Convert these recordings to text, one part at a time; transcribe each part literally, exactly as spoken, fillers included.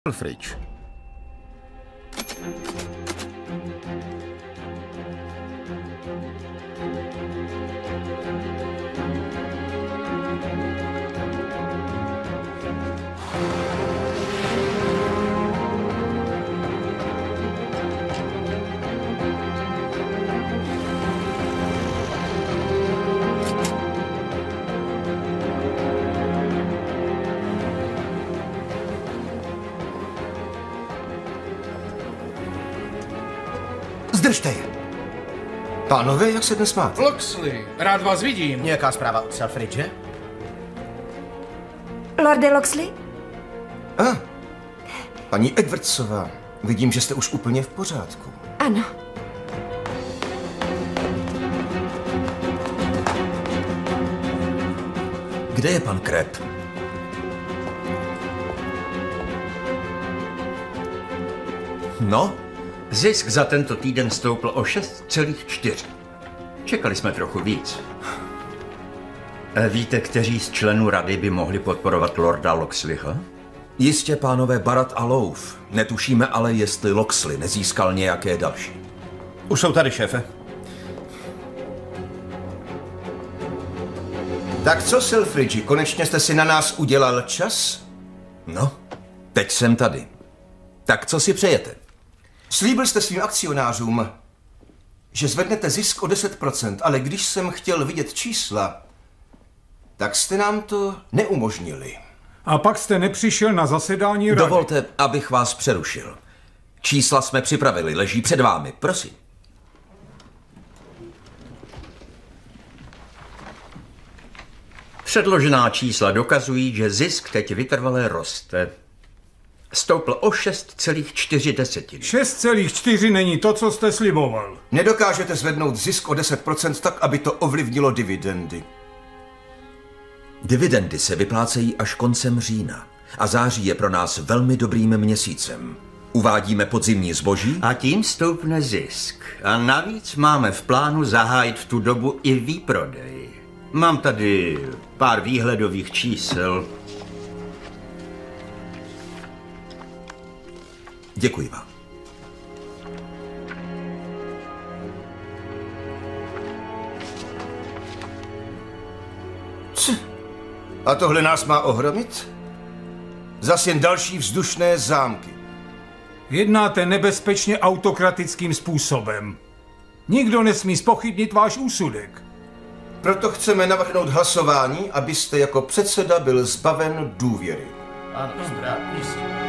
Selfridge. Zdržte je! Pánové, jak se dnes máte? Loxley, rád vás vidím. Nějaká zpráva od Selfridge? Lorde Loxley? A, ah, paní Edwardsová, vidím, že jste už úplně v pořádku. Ano. Kde je pan Kreb? No, zisk za tento týden stoupl o šest celá čtyři. Čekali jsme trochu víc. Víte, kteří z členů rady by mohli podporovat lorda Loxleyho? Jistě pánové Barrett a Louf. Netušíme ale, jestli Loxley nezískal nějaké další. Už jsou tady, šéfe. Tak co, Selfridge, konečně jste si na nás udělal čas? No, teď jsem tady. Tak co si přejete? Slíbil jste svým akcionářům, že zvednete zisk o deset procent, ale když jsem chtěl vidět čísla, tak jste nám to neumožnili. A pak jste nepřišel na zasedání rady. Dovolte, abych vás přerušil. Čísla jsme připravili, leží před vámi, prosím. Předložená čísla dokazují, že zisk teď vytrvale roste. Stoupl o šest celá čtyři desetiny. šest celá čtyři není to, co jste sliboval. Nedokážete zvednout zisk o deset procent tak, aby to ovlivnilo dividendy. Dividendy se vyplácejí až koncem října. A září je pro nás velmi dobrým měsícem. Uvádíme podzimní zboží. A tím stoupne zisk. A navíc máme v plánu zahájit v tu dobu i výprodej. Mám tady pár výhledových čísel. Děkuji vám. Co? A tohle nás má ohromit? Zas jen další vzdušné zámky. Jednáte nebezpečně autokratickým způsobem. Nikdo nesmí zpochybnit váš úsudek. Proto chceme navrhnout hlasování, abyste jako předseda byl zbaven důvěry. Ano, správně.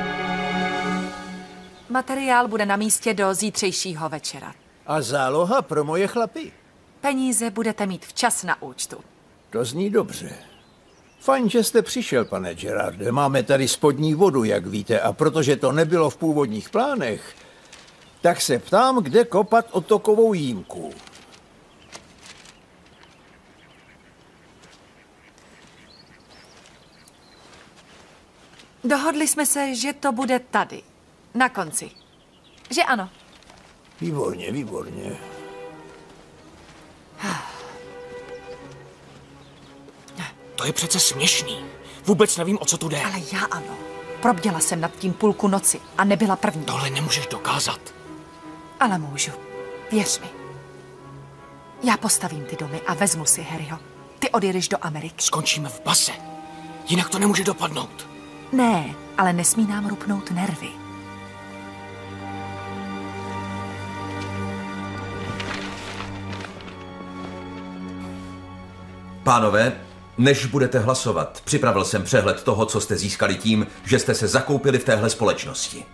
Materiál bude na místě do zítřejšího večera. A záloha pro moje chlapy. Peníze budete mít včas na účtu. To zní dobře. Fajn, že jste přišel, pane Gerarde. Máme tady spodní vodu, jak víte, a protože to nebylo v původních plánech, tak se ptám, kde kopat odtokovou jímku. Dohodli jsme se, že to bude tady. Na konci. Že ano? Výborně, výborně. To je přece směšný. Vůbec nevím, o co tu jde. Ale já ano. Probděla jsem nad tím půlku noci a nebyla první. Tohle nemůžeš dokázat. Ale můžu. Věř mi. Já postavím ty domy a vezmu si Harryho. Ty odjedeš do Ameriky. Skončíme v base. Jinak to nemůže dopadnout. Ne, ale nesmí nám rupnout nervy. Pánové, než budete hlasovat, připravil jsem přehled toho, co jste získali tím, že jste se zakoupili v téhle společnosti.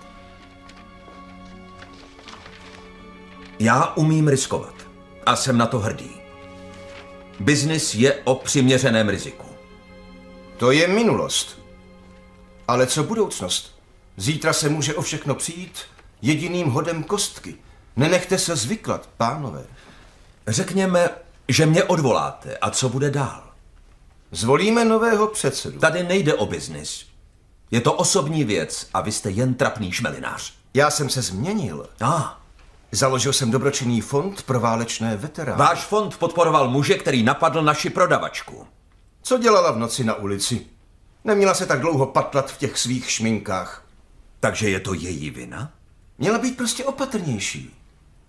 Já umím riskovat a jsem na to hrdý. Biznis je o přiměřeném riziku. To je minulost. Ale co budoucnost? Zítra se může o všechno přijít jediným hodem kostky. Nenechte se zvyklat, pánové. Řekněme, že mě odvoláte. A co bude dál? Zvolíme nového předsedu. Tady nejde o biznis. Je to osobní věc a vy jste jen trapný šmelinář. Já jsem se změnil. A. Ah. Založil jsem dobročinný fond pro válečné veterány. Váš fond podporoval muže, který napadl naši prodavačku. Co dělala v noci na ulici? Neměla se tak dlouho patlat v těch svých šminkách. Takže je to její vina? Měla být prostě opatrnější.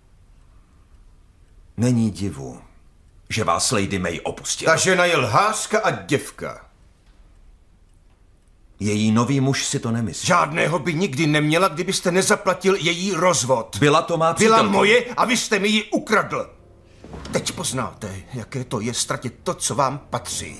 Není divu, že vás Lady May opustila. Ta žena je lhářka a děvka. Její nový muž si to nemyslí. Žádného by nikdy neměla, kdybyste nezaplatil její rozvod. Byla to má přítelkyně. Byla moje a vy jste mi ji ukradl. Teď poznáte, jaké to je ztratit to, co vám patří.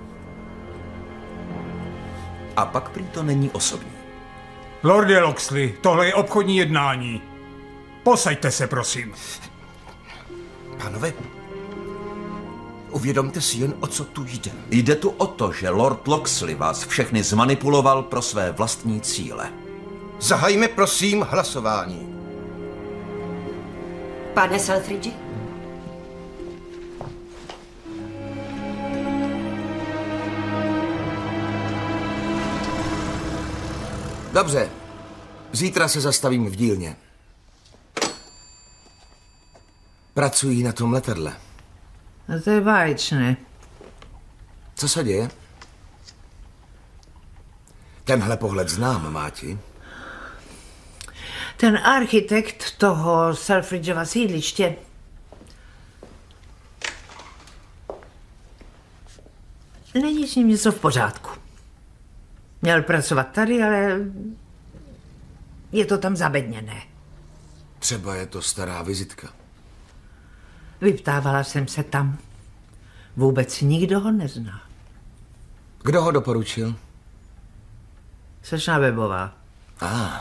A pak prý to není osobní. Lorde Locksley, tohle je obchodní jednání. Posaďte se, prosím. Pánové, uvědomte si jen, o co tu jde. Jde tu o to, že Lord Locksley vás všechny zmanipuloval pro své vlastní cíle. Zahajme prosím hlasování. Pane Selfridge? Dobře, zítra se zastavím v dílně. Pracují na tom letadle. No to je báječné. Co se děje? Tenhle pohled znám, Máti. Ten architekt toho Selfridgeova sídliště není s ním něco v pořádku. Měl pracovat tady, ale je to tam zabedněné. Třeba je to stará vizitka. Vyptávala jsem se tam. Vůbec nikdo ho nezná. Kdo ho doporučil? Slečna Webová. Ah.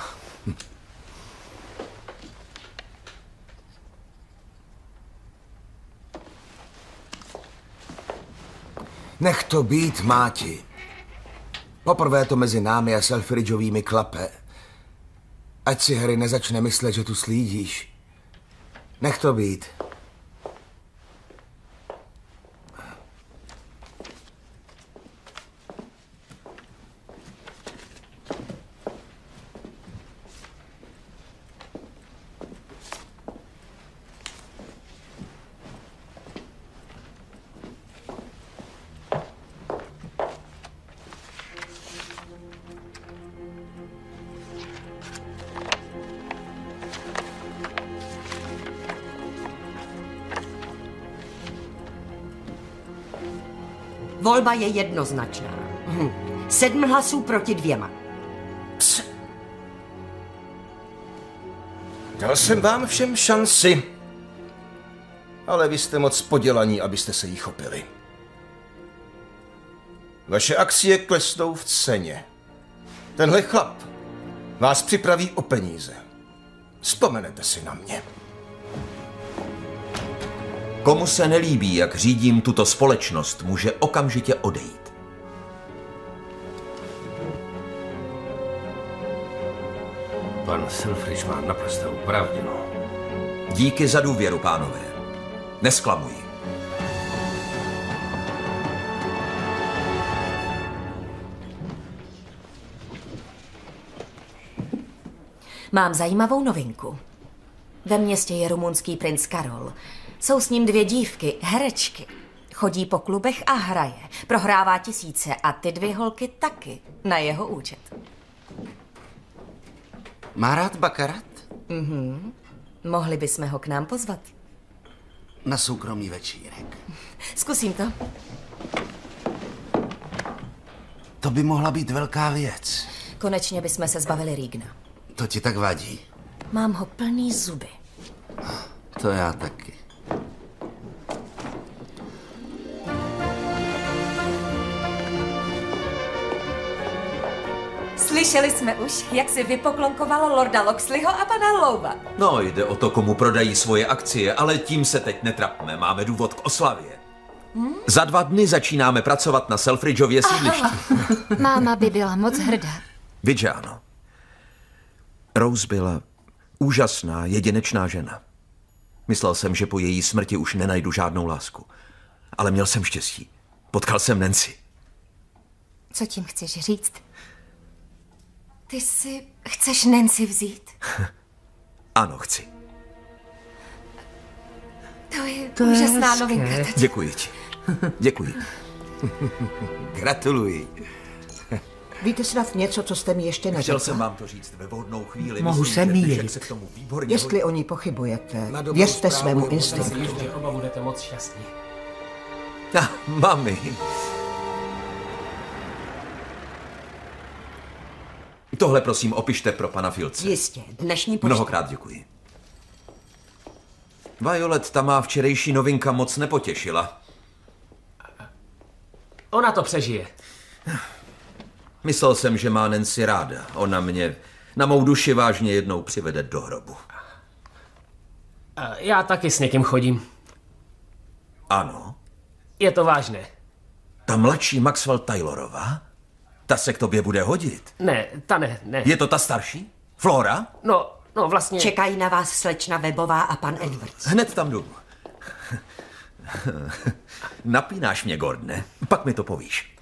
Nech to být, Máti. Poprvé to mezi námi a Selfridgeovými klape. Ať si Harry nezačne myslet, že tu slídíš. Nech to být. Volba je jednoznačná. Hm. Sedm hlasů proti dvěma. Ps. Dal jsem vám všem šanci. Ale vy jste moc podělaní, abyste se jí chopili. Vaše akcie klesnou v ceně. Tenhle chlap vás připraví o peníze. Vzpomenete si na mě. Komu se nelíbí, jak řídím tuto společnost, může okamžitě odejít. Pan Selfridge má naprostou pravdu. Díky za důvěru, pánové. Nesklamuji. Mám zajímavou novinku. Ve městě je rumunský princ Karol. Jsou s ním dvě dívky, herečky. Chodí po klubech a hraje. Prohrává tisíce a ty dvě holky taky na jeho účet. Má rád bakarat? Mhm. Mohli bychom ho k nám pozvat. Na soukromý večírek. Zkusím to. To by mohla být velká věc. Konečně bychom se zbavili Regna. To ti tak vadí? Mám ho plný zuby. To já taky. Slyšeli jsme už, jak si vypoklonkovalo lorda Locksleyho a pana Louva. No, jde o to, komu prodají svoje akcie, ale tím se teď netrapme. Máme důvod k oslavě. Hmm? Za dva dny začínáme pracovat na Selfridgeově sídlišti. Máma by byla moc hrdá. Vidíš, ano. Rose byla úžasná, jedinečná žena. Myslel jsem, že po její smrti už nenajdu žádnou lásku. Ale měl jsem štěstí. Potkal jsem Nancy. Co tím chceš říct? Ty si chceš Nancy vzít? Ano, chci. To je To úžasná je novinka. hezké. Děkuji ti. Děkuji. Gratuluji. Víte snad něco, co jste mi ještě neřekl? Chtěl jsem vám to říct ve vhodnou chvíli. Mohu Myslím, se že mýlit. Dnešek se k tomu výborně Jestli hodí. o ní pochybujete, věřte svému instinktu. Že oba budete moc šťastní. Ah, mami. Tohle prosím opište pro pana Fieldse. Jistě, dnešní pošta. Mnohokrát děkuji. Violet, ta má včerejší novinka moc nepotěšila. Ona to přežije. Myslel jsem, že má Nancy ráda. Ona mě na mou duši vážně jednou přivede do hrobu. Já taky s někým chodím. Ano. Je to vážné. Ta mladší Maxwell Taylorová? Ta se k tobě bude hodit. Ne, ta ne, ne. Je to ta starší? Flora? No, no vlastně... Čekají na vás slečna Webová a pan Edwards. Hned tam jdu. Napínáš mě, Gordone. Pak mi to povíš.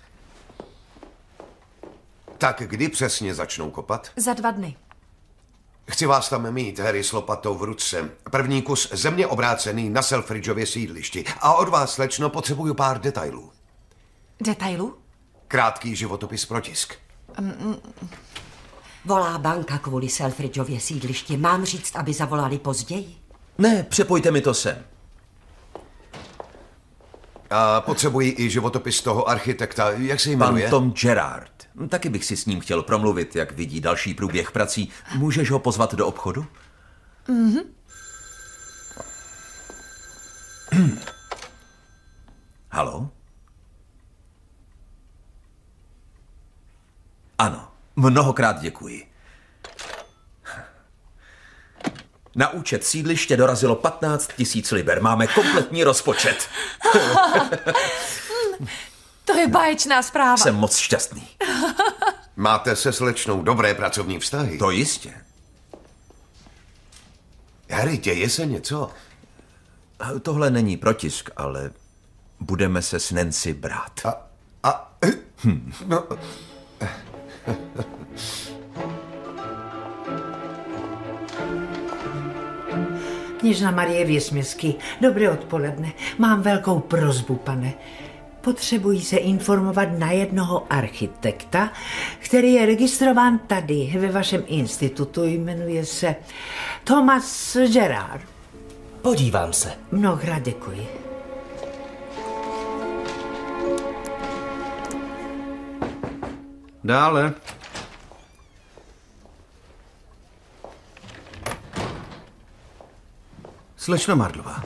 Tak kdy přesně začnou kopat? Za dva dny. Chci vás tam mít, Harry, s lopatou v ruce. První kus země obrácený na Selfridgeově sídlišti. A od vás, slečno, potřebuju pár detailů. Detailů? Krátký životopis pro tisk. Um, Volá banka kvůli Selfridgeově sídlišti. Mám říct, aby zavolali později? Ne, přepojte mi to sem. A potřebuji i životopis toho architekta, jak se jmenuje? Pan Tom Gerard. Taky bych si s ním chtěl promluvit, jak vidí další průběh prací. Můžeš ho pozvat do obchodu? Mhm. Haló? Ano, mnohokrát děkuji. Na účet sídliště dorazilo patnáct tisíc liber. Máme kompletní rozpočet. To je báječná zpráva. Jsem moc šťastný. Máte se slečnou dobré pracovní vztahy? To jistě. Harry, děje se něco? Tohle není protisk, ale budeme se s Nancy brát. A... a hm. No... Kněžna Marie Věsměsky, dobré odpoledne. Mám velkou prosbu, pane. Potřebuji se informovat na jednoho architekta, který je registrován tady, ve vašem institutu. Jmenuje se Thomas Gerard. Podívám se. Mnohokrát děkuji. Dále. Slečno Marlová.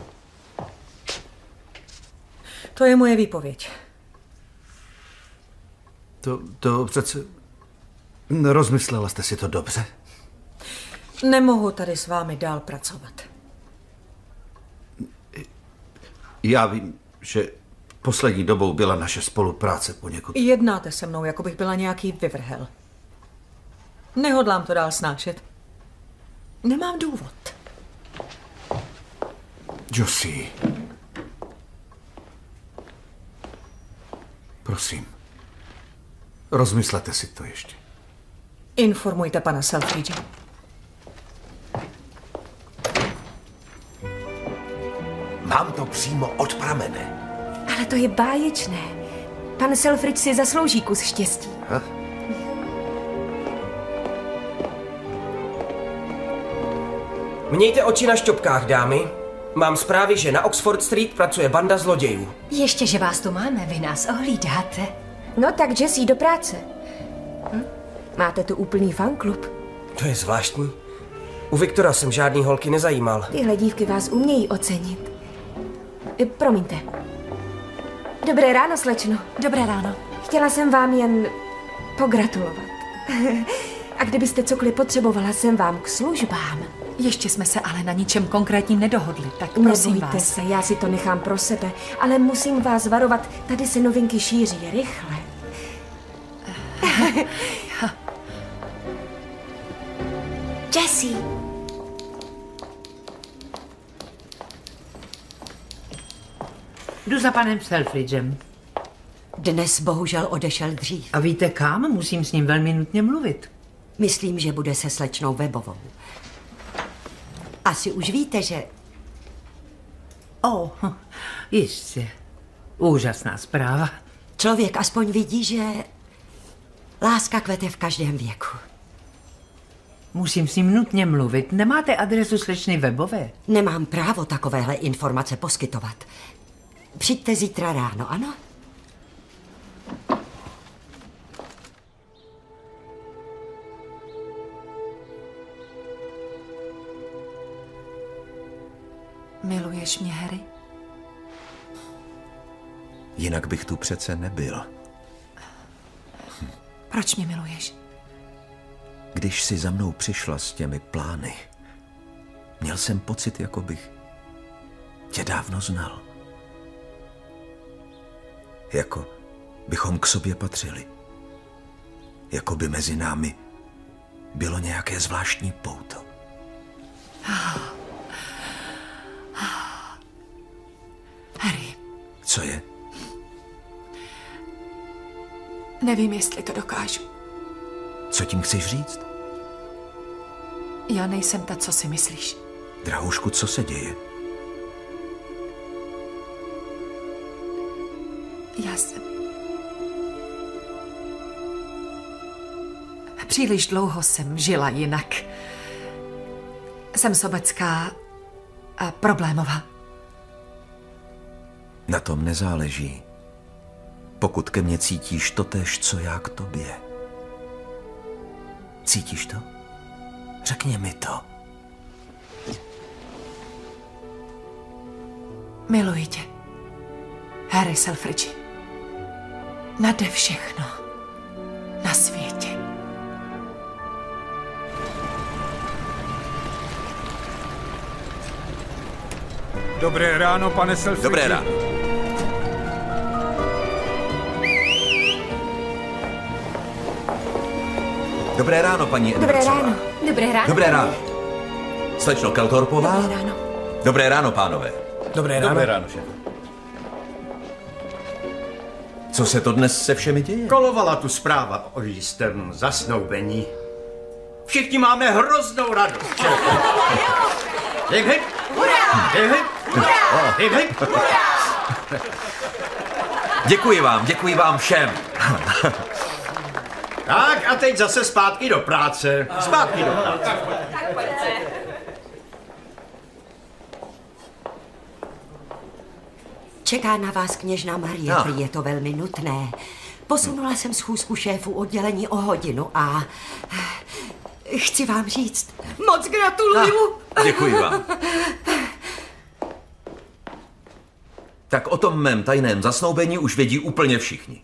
To je moje výpověď. To, to přece... Rozmyslela jste si to dobře? Nemohu tady s vámi dál pracovat. Já vím, že poslední dobou byla naše spolupráce poněkud... Jednáte se mnou, jako bych byla nějaký vyvrhel. Nehodlám to dál snášet. Nemám důvod. Josie. Prosím. Rozmyslete si to ještě. Informujte pana Selfridge. Mám to přímo od pramene. Ale to je báječné. Pan Selfridge si zaslouží kus štěstí. Ha? Mějte oči na šťopkách, dámy. Mám zprávy, že na Oxford Street pracuje banda zlodějů. Ještě, že vás tu máme, vy nás ohlídáte. No tak Jessie, do práce. Hm? Máte tu úplný fanklub. To je zvláštní. U Viktora jsem žádný holky nezajímal. Tyhle dívky vás umějí ocenit. E, promiňte. Dobré ráno, slečno. Dobré ráno. Chtěla jsem vám jen pogratulovat. A kdybyste cokoliv potřebovala, jsem vám k službám. Ještě jsme se ale na ničem konkrétním nedohodli, tak prosím Nebojte vás. se, já si to nechám pro sebe, ale musím vás varovat, tady se novinky šíří rychle. Jessie! Jdu za panem Selfridgem. Dnes bohužel odešel dřív. A víte kam? Musím s ním velmi nutně mluvit. Myslím, že bude se slečnou Webovou. Asi už víte, že... O, oh, jistě. Úžasná zpráva. Člověk aspoň vidí, že... Láska kvete v každém věku. Musím s ním nutně mluvit. Nemáte adresu slečny Webové? Nemám právo takovéhle informace poskytovat. Přijďte zítra ráno, ano? Miluješ mě, Harry? Jinak bych tu přece nebyl. Proč mě miluješ? Když si za mnou přišla s těmi plány, měl jsem pocit, jako bych tě dávno znal. Jako bychom k sobě patřili. Jako by mezi námi bylo nějaké zvláštní pouto. Harry. Co je? Nevím, jestli to dokážu. Co tím chceš říct? Já nejsem ta, co si myslíš. Drahoušku, co se děje? Já jsem... Příliš dlouho jsem žila jinak. Jsem sobecká a problémová. Na tom nezáleží. Pokud ke mně cítíš totéž, co já k tobě. Cítíš to? Řekni mi to. Miluji tě. Harry Selfridge. Nade všechno. Na světě. Dobré ráno, pane Selfridge. Dobré ráno. Dobré ráno, paní Dobré Edwardsová. ráno. Dobré ráno. Dobré ráno. Slečno Keltorpová. Dobré ráno. Dobré ráno, pánové. Dobré ráno. Dobré ráno, šéf. Co se to dnes se všemi děje? Kolovala tu zpráva o jistém zasnoubení. Všichni máme hroznou radost. Hip, hip. Hip, hip. Hip, hip. Děkuji vám, děkuji vám všem. Tak a teď zase zpátky do práce. Zpátky do práce. Čeká na vás kněžna Marie, No. prý je to velmi nutné. Posunula jsem schůzku šéfů oddělení o hodinu a chci vám říct, moc gratuluju. Děkuji vám. Tak o tom mém tajném zasnoubení už vědí úplně všichni.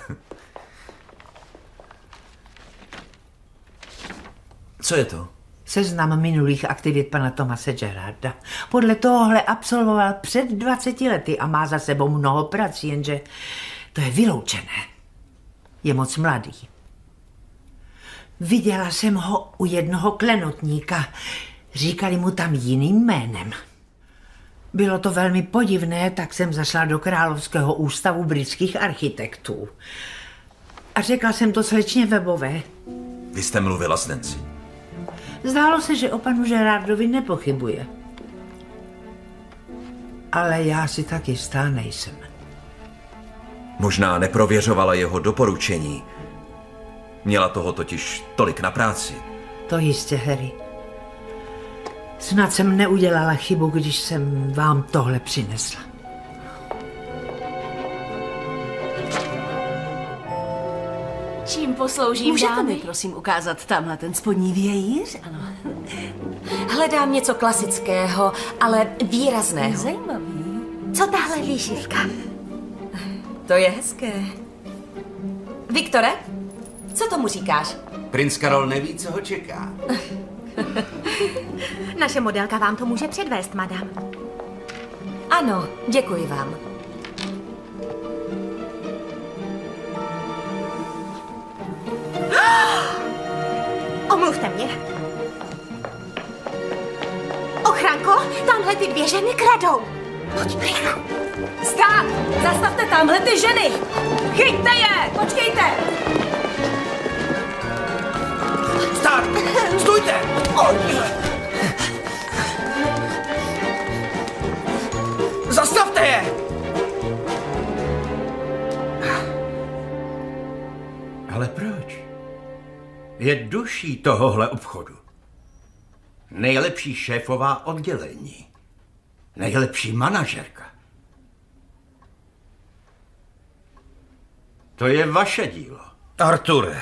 Co je to? Seznam minulých aktivit pana Thomase Gerarda. Podle tohohle absolvoval před dvaceti lety a má za sebou mnoho prací, jenže to je vyloučené. Je moc mladý. Viděla jsem ho u jednoho klenotníka. Říkali mu tam jiným jménem. Bylo to velmi podivné, tak jsem zašla do Královského ústavu britských architektů. A řekla jsem to slečně Webové. Vy jste mluvila s Nancy. Zdálo se, že o panu Gerardovi nepochybuje. Ale já si tak jistá nejsem. Možná neprověřovala jeho doporučení. Měla toho totiž tolik na práci. To jistě, Harry. Snad jsem neudělala chybu, když jsem vám tohle přinesla. Čím posloužím, Můžete dámy? mi prosím ukázat tamhle ten spodní vějíř? Ano. Hledám něco klasického, ale výrazného. Zajímavý. Co tahle výšivka? To je hezké. Viktore, co tomu říkáš? Princ Karol neví, co ho čeká. Naše modelka vám to může předvést, madam. Ano, děkuji vám. Omluvte mě. Ochranko, tamhle ty dvě ženy kradou. Pojď, rychle. Stát! Zastavte tamhle ty ženy! Chyťte je! Počkejte! Stát! Stůjte! Zastavte je! Ale proč? je duší tohohle obchodu. Nejlepší šéfová oddělení. Nejlepší manažerka. To je vaše dílo. Arture,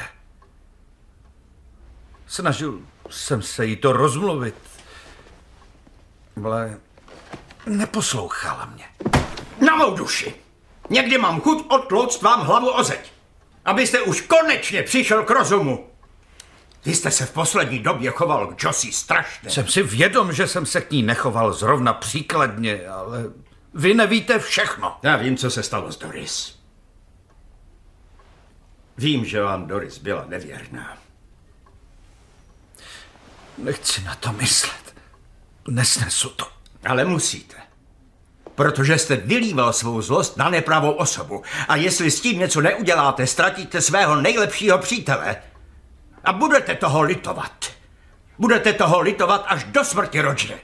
snažil jsem se jí to rozmluvit, ale neposlouchala mě. Na mou duši! Někdy mám chuť odtlouct vám hlavu o zeď, abyste už konečně přišel k rozumu. Vy jste se v poslední době choval k Josie strašně. Jsem si vědom, že jsem se k ní nechoval zrovna příkladně, ale vy nevíte všechno. Já vím, co se stalo s Doris. Vím, že vám Doris byla nevěrná. Nechci na to myslet. Nesnesu to. Ale musíte. Protože jste vylíval svou zlost na nepravou osobu. A jestli s tím něco neuděláte, ztratíte svého nejlepšího přítele. A budete toho litovat. Budete toho litovat až do smrti, Roger.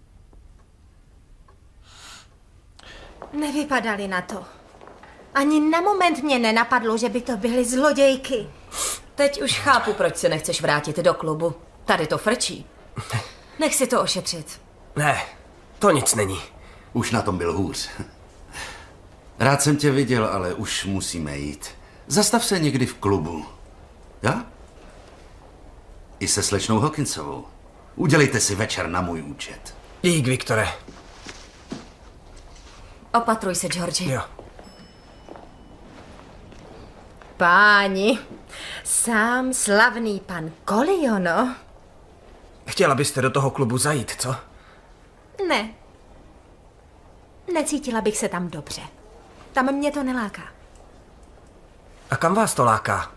Nevypadali na to. Ani na moment mě nenapadlo, že by to byly zlodějky. Teď už chápu, proč se nechceš vrátit do klubu. Tady to frčí. Nech si to ošetřit. Ne, to nic není. Už na tom byl hůř. Rád jsem tě viděl, ale už musíme jít. Zastav se někdy v klubu. Já? I se slečnou Hawkinsovou. Udělejte si večer na můj účet. Dík, Viktore. Opatruj se, Georgi. Jo. Páni, sám slavný pan Coliono. Chtěla byste do toho klubu zajít, co? Ne. Necítila bych se tam dobře. Tam mě to neláká. A kam vás to láká?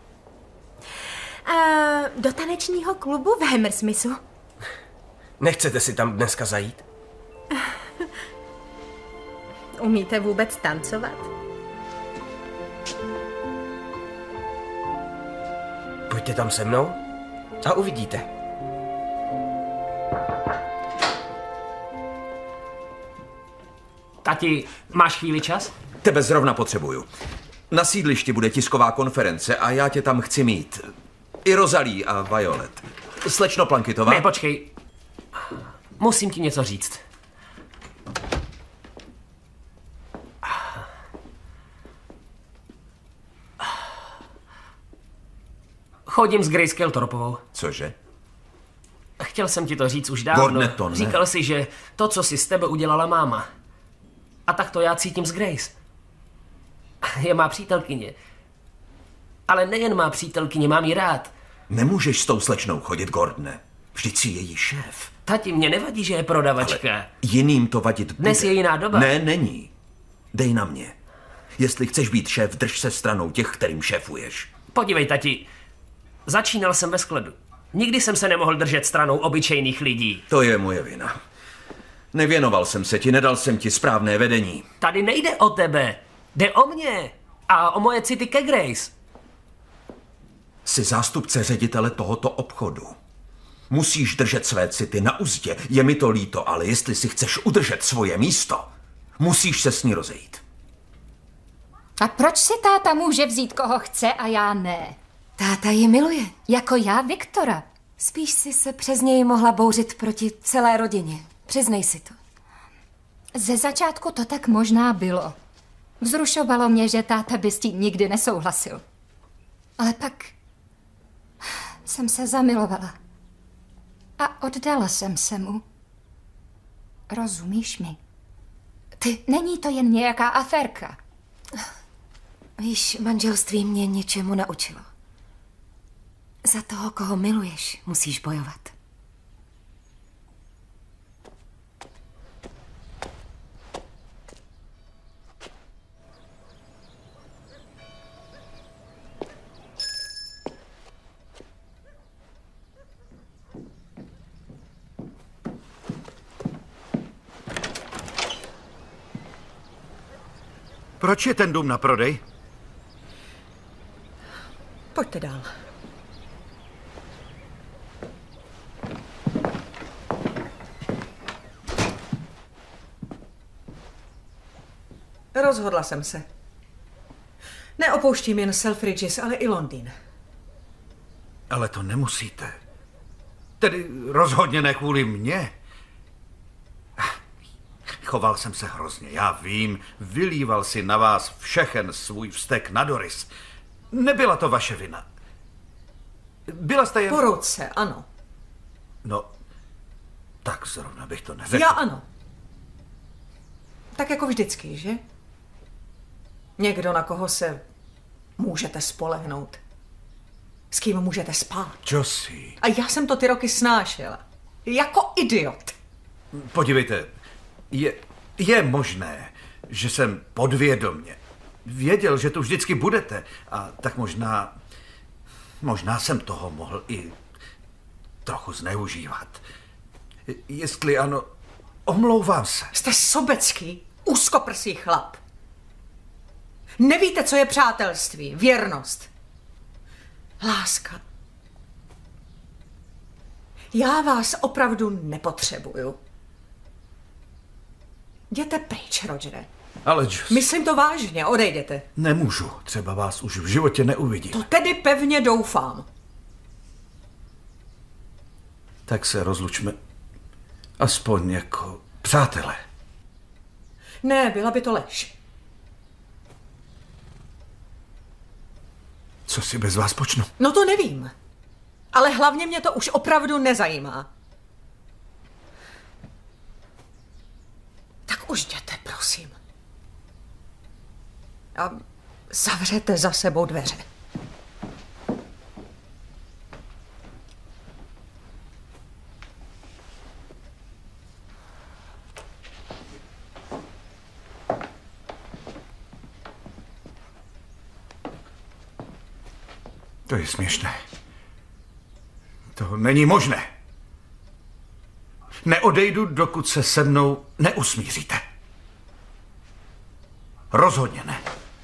A do tanečního klubu v Hammersmithu. Nechcete si tam dneska zajít? Umíte vůbec tancovat? Pojďte tam se mnou a uvidíte. Tati, máš chvíli čas? Tebe zrovna potřebuju. Na sídlišti bude tisková konference a já tě tam chci mít. I Rosalie a Violet. Slečno Plankitová. Ne, počkej. Musím ti něco říct. Chodím s Grace Keltorpovou. Cože? Chtěl jsem ti to říct už dávno. Gordne, to ne. Říkal si, že to, co si s tebe udělala máma. A tak to já cítím s Grace. Je má přítelkyně. Ale nejen má přítelkyně, mám ji rád. Nemůžeš s tou slečnou chodit, Gordne. Vždyť si její šéf. Tati, mě nevadí, že je prodavačka. Ale jiným to vadit bude. Dnes je jiná doba. Ne, není. Dej na mě. Jestli chceš být šéf, drž se stranou těch, kterým šéfuješ. Podívej, tati. Začínal jsem ve skladu. Nikdy jsem se nemohl držet stranou obyčejných lidí. To je moje vina. Nevěnoval jsem se ti, nedal jsem ti správné vedení. Tady nejde o tebe. Jde o mě. A o moje city ke Grace. Jsi zástupce ředitele tohoto obchodu. Musíš držet své city na uzdě. Je mi to líto, ale jestli si chceš udržet svoje místo, musíš se s ní rozejít. A proč si táta může vzít, koho chce a já ne? Táta ji miluje. Jako já Viktora. Spíš si se přes něj mohla bouřit proti celé rodině. Přiznej si to. Ze začátku to tak možná bylo. Vzrušovalo mě, že táta by s tím nikdy nesouhlasil. Ale pak jsem se zamilovala. A oddala jsem se mu. Rozumíš mi? Ty, není to jen nějaká aférka. Víš, manželství mě něčemu naučilo. Za toho, koho miluješ, musíš bojovat. Proč je ten dům na prodej? Pojďte dál. Rozhodla jsem se. Neopouštím jen Selfridges, ale i Londýn. Ale to nemusíte. Tedy rozhodně ne kvůli mně. Choval jsem se hrozně, já vím. Vylíval si na vás všechen svůj vztek na Doris. Nebyla to vaše vina. Byla jste jen... Po roce, ano. No, tak zrovna bych to neřekl. Já ano. Tak jako vždycky, že? Někdo, na koho se můžete spolehnout. S kým můžete spát. Josie. A já jsem to ty roky snášela. Jako idiot. Podívejte, je, je možné, že jsem podvědomě věděl, že tu vždycky budete. A tak možná, možná jsem toho mohl i trochu zneužívat. Jestli ano, omlouvám se. Jste sobecký, úzkoprsý chlap. Nevíte, co je přátelství, věrnost, láska. Já vás opravdu nepotřebuju. Jděte pryč, Rogere. Ale Josie... Myslím to vážně, odejděte. Nemůžu, třeba vás už v životě neuvidím. To tedy pevně doufám. Tak se rozlučme aspoň jako přátelé. Ne, byla by to lež. Co si bez vás počnu? No to nevím. Ale hlavně mě to už opravdu nezajímá. Tak už jděte, prosím. A zavřete za sebou dveře. To je směšné. To není možné. Neodejdu, dokud se se mnou neusmíříte. Rozhodně ne.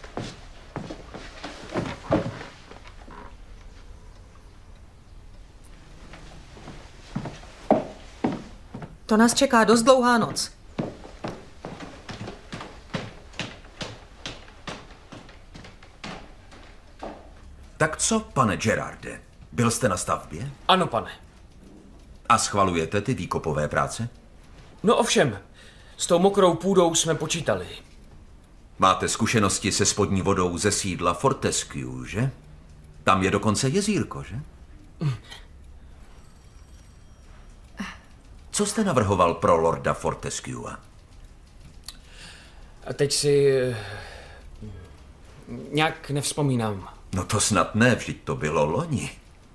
To nás čeká dost dlouhá noc. Tak co, pane Gerarde? Byl jste na stavbě? Ano, pane. A schvalujete ty výkopové práce? No ovšem, s tou mokrou půdou jsme počítali. Máte zkušenosti se spodní vodou ze sídla Fortescue, že? Tam je dokonce jezírko, že? Co jste navrhoval pro lorda Fortescue? A teď si... nějak nevzpomínám. No to snad ne, vždyť to bylo loni.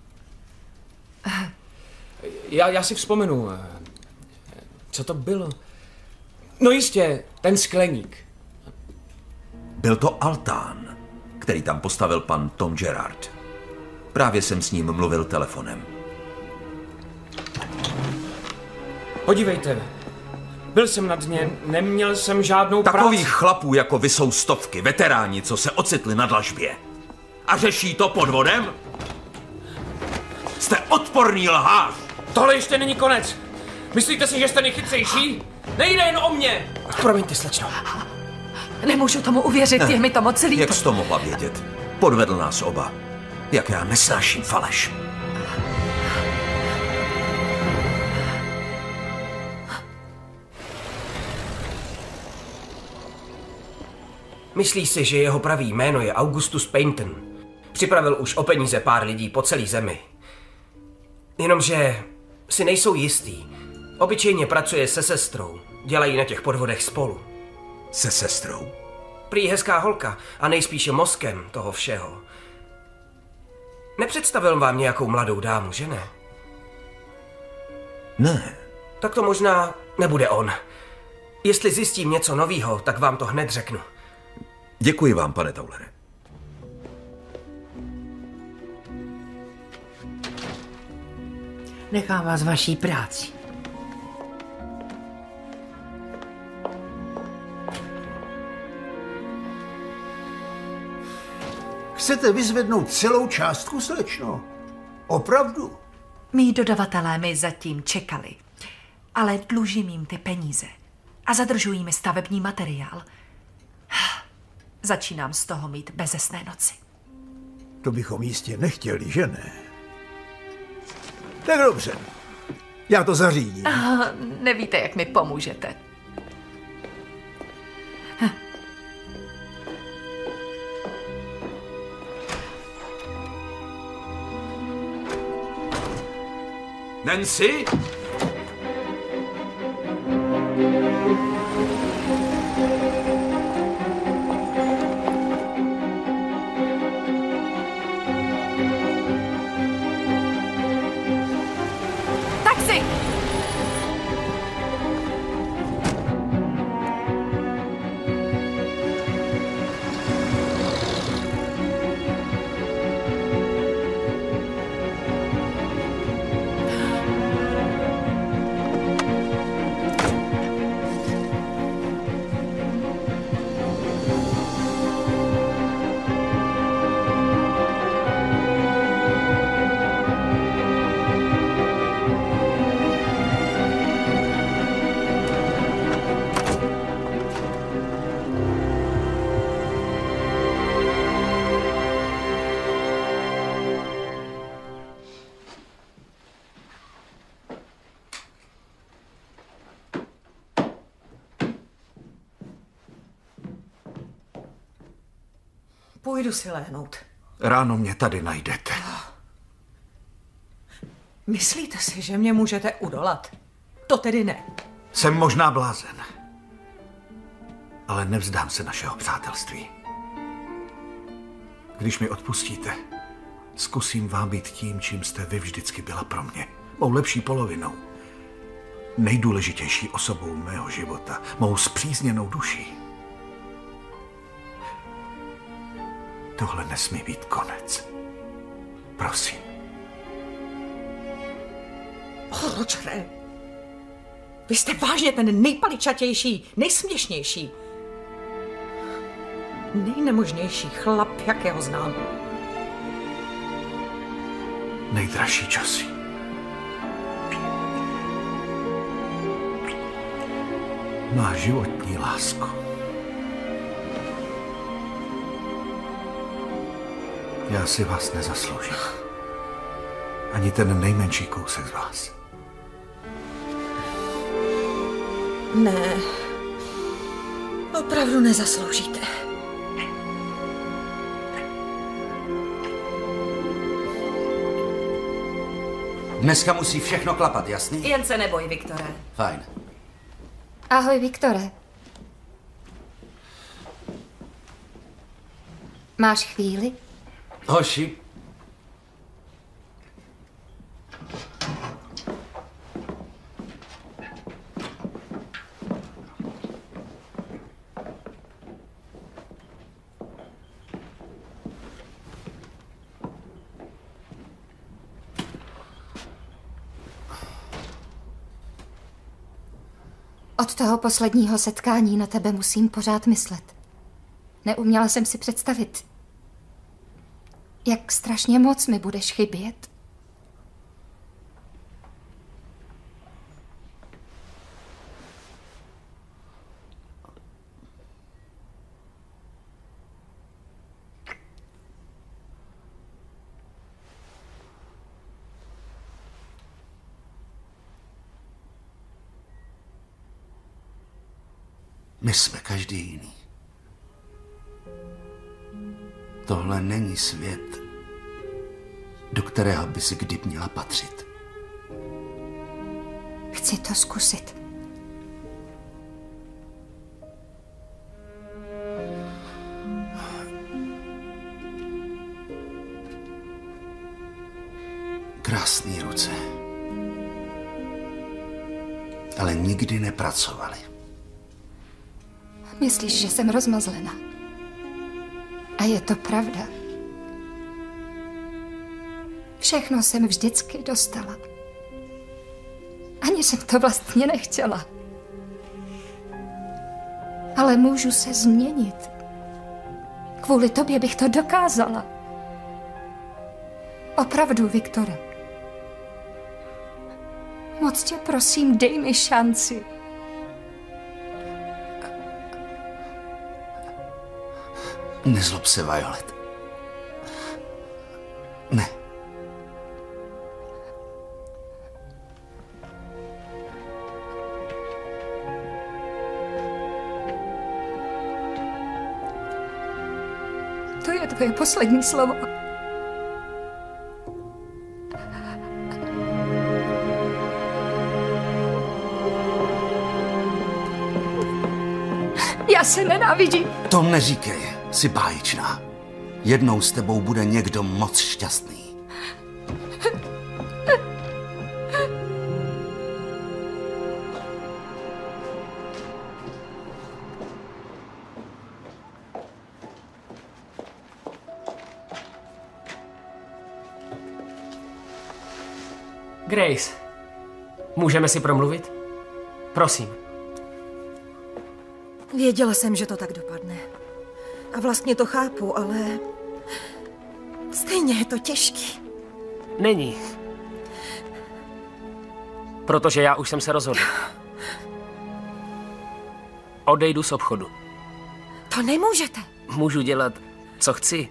Já, já si vzpomenu. Co to bylo? No jistě, ten skleník. Byl to altán, který tam postavil pan Tom Gerard. Právě jsem s ním mluvil telefonem. Podívejte, byl jsem na dně, neměl jsem žádnou práci. Takových chlapů jako vy jsou stovky, veteráni, co se ocitli na dlažbě. A řeší to podvodem? Jste odporný lhář! Tohle ještě není konec. Myslíte si, že jste nejchytřejší? Nejde jen o mě. Promiňte, slečno. Nemůžu tomu uvěřit, Ne. je mi to moc líto. Jak jsi to mohla vědět? Podvedl nás oba. Jak já nesnáším faleš. Myslí si, že jeho pravý jméno je Augustus Payton. Připravil už o peníze pár lidí po celé zemi. Jenomže si nejsou jistý. Obyčejně pracuje se sestrou. Dělají na těch podvodech spolu. Se sestrou? Prý hezká holka a nejspíše mozkem toho všeho. Nepředstavil vám nějakou mladou dámu, že ne? Ne. Tak to možná nebude on. Jestli zjistím něco novýho, tak vám to hned řeknu. Děkuji vám, pane Taulere. Nechám vás vaší práci. Chcete vyzvednout celou částku, slečno? Opravdu? Mí dodavatelé mi zatím čekali, ale dlužím jim ty peníze a zadržují mi stavební materiál. Začínám z toho mít bezesné noci. To bychom jistě nechtěli, že ne? Tak dobře. Já to zařídím. Ah, nevíte, jak mi pomůžete. Hm. Nancy? Taxi! Půjdu si lehnout. Ráno mě tady najdete. Myslíte si, že mě můžete udolat? To tedy ne. Jsem možná blázen. Ale nevzdám se našeho přátelství. Když mi odpustíte, zkusím vám být tím, čím jste vy vždycky byla pro mě. Mou lepší polovinou. Nejdůležitější osobou mého života. Mou spřízněnou duší. Tohle nesmí být konec. Prosím. Oh, Ročere, vy jste vážně ten nejpaličatější, nejsměšnější, nejnemožnější chlap, jakého znám. Nejdražší časy. Má životní lásko. Já si vás nezasloužím. Ani ten nejmenší kousek z vás. Ne, opravdu nezasloužíte. Dneska musí všechno klapat, jasný? Jen se neboj, Viktore. Fajn. Ahoj, Viktore. Máš chvíli? Hoši. Od toho posledního setkání na tebe musím pořád myslet. Neuměla jsem si představit, jak strašně moc mi budeš chybět. My jsme každý jiný. Tohle není svět, do kterého by si kdy měla patřit. Chci to zkusit. Krásný ruce. Ale nikdy nepracovali. Myslíš, že jsem rozmazlená? A je to pravda. Všechno jsem vždycky dostala. Ani jsem to vlastně nechtěla. Ale můžu se změnit. Kvůli tobě bych to dokázala. Opravdu, Viktore. Moc tě prosím, dej mi šanci. Nezlob se, Violet. Ne. tvoje poslední slovo. Já se nenávidím. To neříkej, jsi báječná. Jednou s tebou bude někdo moc šťastný. Grace, můžeme si promluvit? Prosím. Věděla jsem, že to tak dopadne. A vlastně to chápu, ale stejně je to těžký. Není. Protože já už jsem se rozhodl. Odejdu z obchodu. To nemůžete. Můžu dělat, co chci.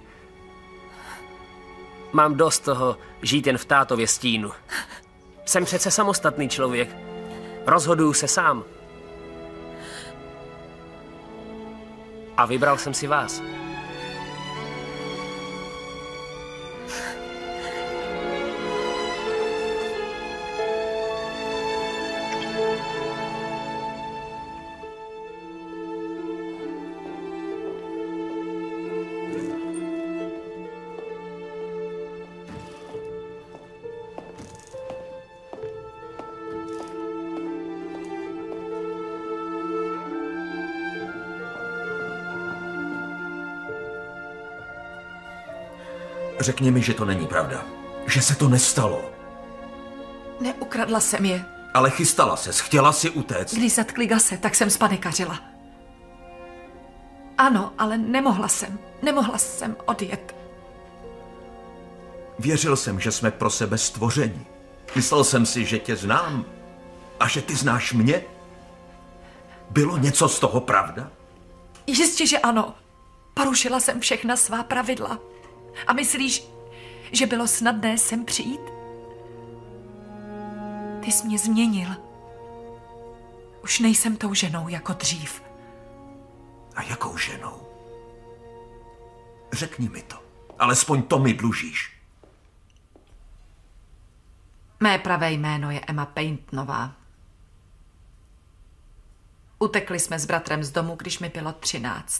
Mám dost toho žít jen v tátově stínu. Jsem přece samostatný člověk. Rozhoduju se sám. A vybral jsem si vás. Řekni mi, že to není pravda. Že se to nestalo. Neukradla jsem je. Ale chystala ses, chtěla si utéct. Když zatkli Gase, tak jsem spanikařila. Ano, ale nemohla jsem. Nemohla jsem odjet. Věřil jsem, že jsme pro sebe stvoření. Myslel jsem si, že tě znám a že ty znáš mě. Bylo něco z toho pravda? Jistě, že ano. Porušila jsem všechna svá pravidla. A myslíš, že bylo snadné sem přijít? Ty jsi mě změnil. Už nejsem tou ženou jako dřív. A jakou ženou? Řekni mi to. Alespoň to mi dlužíš. Mé pravé jméno je Emma Paintonová. Utekli jsme s bratrem z domu, když mi bylo třináct.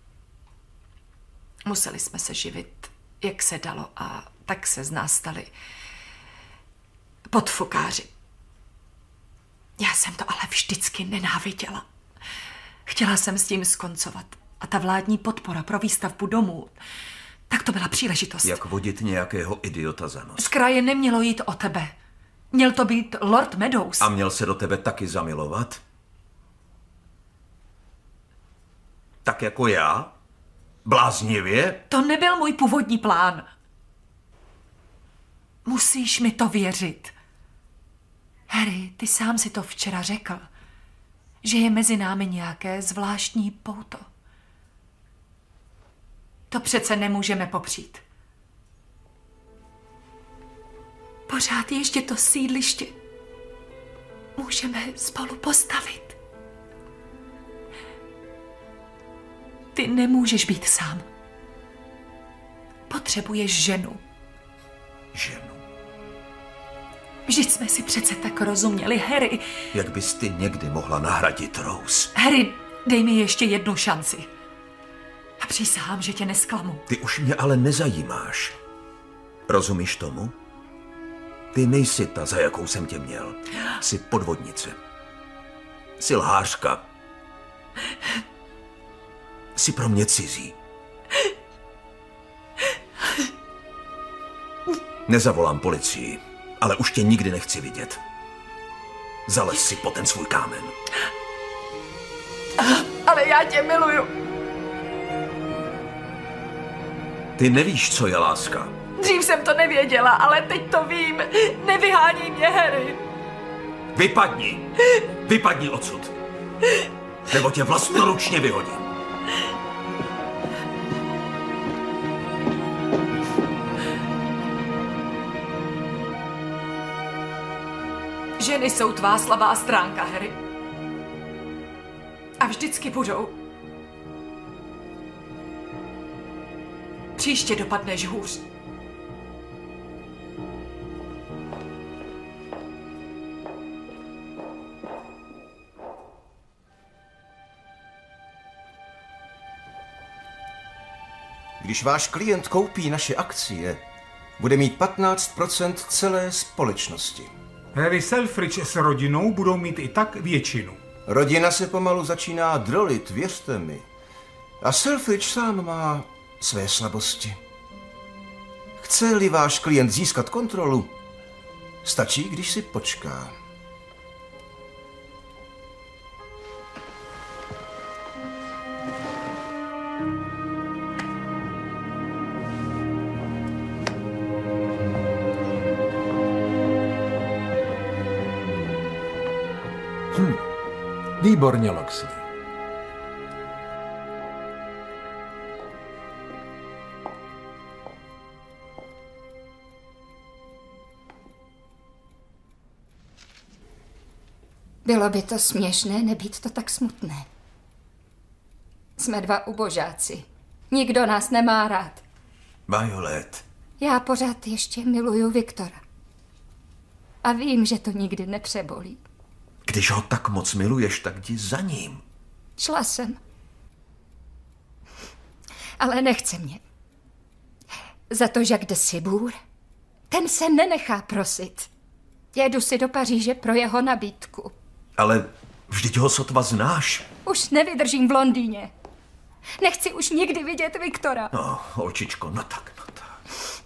Museli jsme se živit, jak se dalo, a tak se z nás stali podfukáři. Já jsem to ale vždycky nenáviděla. Chtěla jsem s tím skoncovat. A ta vládní podpora pro výstavbu domů, tak to byla příležitost. Jak vodit nějakého idiota za nos. Z kraje nemělo jít o tebe. Měl to být Lord Meadows. A měl se do tebe taky zamilovat? Tak jako já? Bláznivě? To nebyl můj původní plán. Musíš mi to věřit. Harry, ty sám si to včera řekl, že je mezi námi nějaké zvláštní pouto. To přece nemůžeme popřít. Pořád ještě to sídliště můžeme spolu postavit. Ty nemůžeš být sám. Potřebuješ ženu. Ženu? Vždyť jsme si přece tak rozuměli, Harry. Jak bys ty někdy mohla nahradit Rose? Harry, dej mi ještě jednu šanci. A přísahám, že tě nesklamu. Ty už mě ale nezajímáš. Rozumíš tomu? Ty nejsi ta, za jakou jsem tě měl. Jsi podvodnice. Jsi lhářka. Jsi pro mě cizí. Nezavolám policii, ale už tě nikdy nechci vidět. Zalez si po ten svůj kámen. Ale já tě miluju. Ty nevíš, co je láska. Dřív jsem to nevěděla, ale teď to vím. Nevyhání mě, Harry. Vypadni. Vypadni odsud. Nebo tě vlastnoručně vyhodím. Ženy jsou tvá slabá stránka, Harry. A vždycky budou. Příště dopadneš hůř. Když váš klient koupí naše akcie, bude mít patnáct procent celé společnosti. Harry Selfridge s rodinou budou mít i tak většinu. Rodina se pomalu začíná drolit, věřte mi. A Selfridge sám má své slabosti. Chce-li váš klient získat kontrolu, stačí, když si počká. Hm, výborně, Loxley. Bylo by to směšné, nebýt to tak smutné. Jsme dva ubožáci. Nikdo nás nemá rád. Violet. Já pořád ještě miluju Viktora. A vím, že to nikdy nepřebolí. Když ho tak moc miluješ, tak jdi za ním. Šla jsem. Ale nechce mě. Za to Jacques de Sibour, ten se nenechá prosit. Jedu si do Paříže pro jeho nabídku. Ale vždyť ho sotva znáš. Už nevydržím v Londýně. Nechci už nikdy vidět Viktora. No, holčičko, no tak, no tak.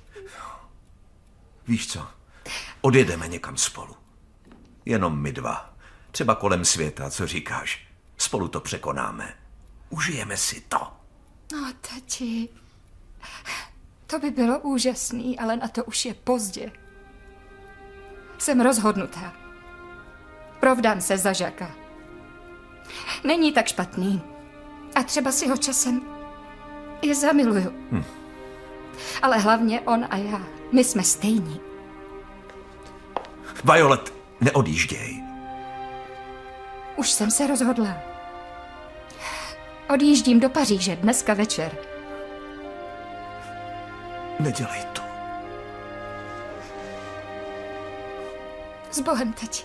Víš co? Odjedeme někam spolu. Jenom my dva. Třeba kolem světa, co říkáš? Spolu to překonáme. Užijeme si to. No, tati. To by bylo úžasný, ale na to už je pozdě. Jsem rozhodnutá. Provdám se za Žaka. Není tak špatný. A třeba si ho časem i zamiluju. Hm. Ale hlavně on a já. My jsme stejní. Violet, neodjížděj. Už jsem se rozhodla. Odjíždím do Paříže dneska večer. Nedělej to. S Bohem, tati.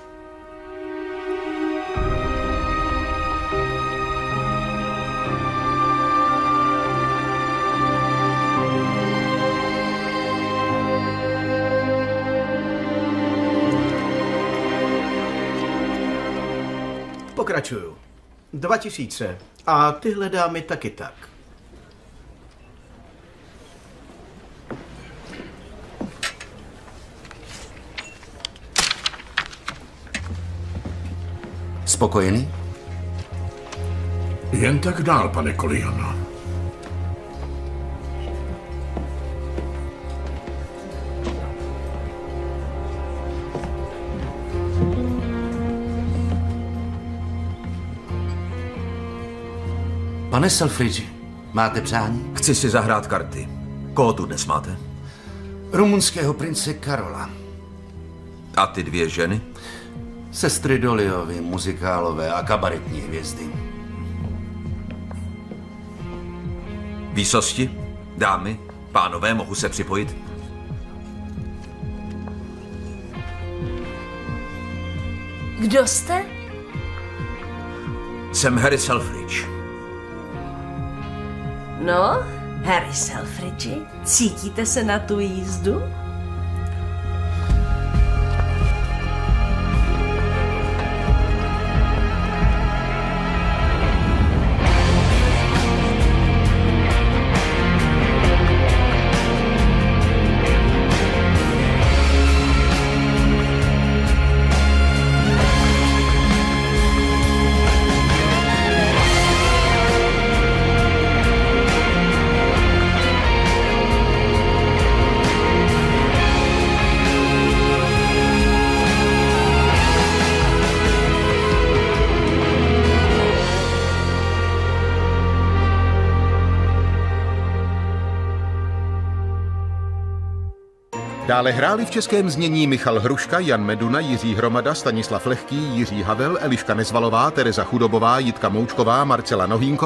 Pokračuju. Dva tisíce. A tyhle dámy taky tak. Spokojený? Jen tak dál, pane Koliano. Pane Selfridge, máte přání? Chci si zahrát karty. Koho tu dnes máte? Rumunského prince Karola. A ty dvě ženy? Sestry Doliovy, muzikálové a kabaretní hvězdy. Výsosti? Dámy? Pánové, mohu se připojit? Kdo jste? Jsem Harry Selfridge. No, Harry Selfridge, cítíte se na tu jízdu? Dále hráli v českém znění Michal Hruška, Jan Meduna, Jiří Hromada, Stanislav Lehký, Jiří Havel, Eliška Nezvalová, Tereza Chudobová, Jitka Moučková, Marcela Nohínková,